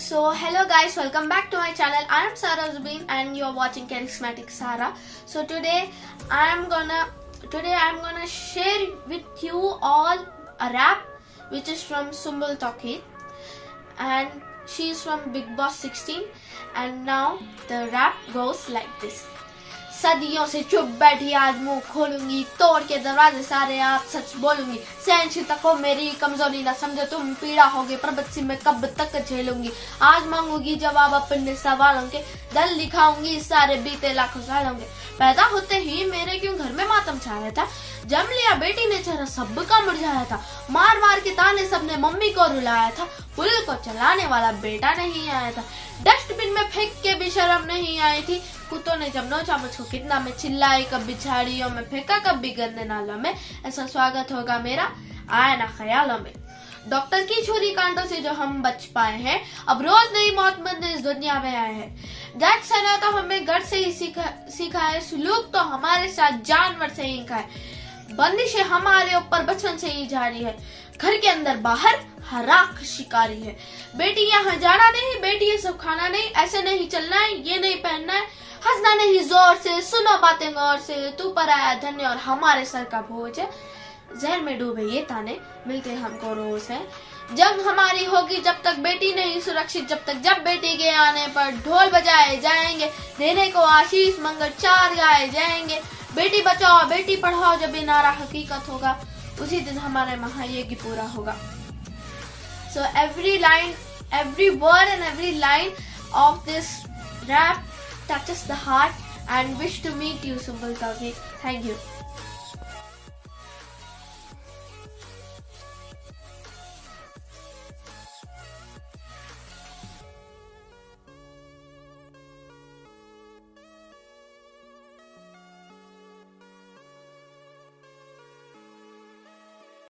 So hello guys, welcome back to my channel. I am Sarah Zubin and you are watching Charismatic Sarah. So today I am gonna share with you all a rap which is from Sumbul Tauqeed, and she is from Bigg Boss 16. And now the rap goes like this. सदियों से चुप बैठी आज मुंह खोलूंगी, तोड़ के दरवाजे सारे आप सच बोलूंगी। सहनशीलता को मेरी कमजोरी ना समझो तुम, पीड़ा होगी पर बच्ची मैं कब तक झेलूंगी। आज मांगूंगी जवाब अपने सवालों के, दल दिखाऊंगी सारे बीते लाखों सालों के। पैदा होते ही मेरे क्यों घर में मातम छाया था, जम लिया बेटी ने चेहरा सबका मुरझाया था। मार मार के ताने सबने मम्मी को रुलाया था, पुल को चलाने वाला बेटा नहीं आया था। डस्टबिन में फेंक के भी शर्म नहीं आई थी, कुत्तों ने जब नोचा मुझको कितना मैं चिल्लाई, कभी झाड़ियों में फेंका कभी गंदे नालों में। ऐसा स्वागत होगा मेरा आया ना ख्यालों में। डॉक्टर की छुरी कांटों से जो हम बच पाए हैं, अब रोज नई मौत मंद इस दुनिया में आए हैं। डैड सना तो हमें घर से ही सीखा है, सुलूक तो हमारे साथ जानवर से ही है। बंदिशें हमारे ऊपर बचपन से ही जारी है, घर के अंदर बाहर हराक शिकारी है। बेटी यहाँ जाना नहीं, बेटी ये सब खाना नहीं, ऐसे नहीं चलना है, ये नहीं पहनना है, हंसना नहीं जोर से, सुनो बातें गौर से, तू पर आया धन्य और हमारे सर का बोझ है। जहर में डूबे ये ताने मिलते हमको रोज है। जब हमारी होगी जब तक बेटी नहीं सुरक्षित, जब बेटी के आने पर ढोल बजाए जाएंगे, देने को आशीष मंगल चार गाए जाएंगे। बेटी बचाओ बेटी पढ़ाओ जब ये नारा हकीकत होगा, उसी दिन हमारे महायज्ञ पूरा होगा। So every word and every line of this rap touches the heart, and wish to meet you, Sumbul Tauqeed. Thank you.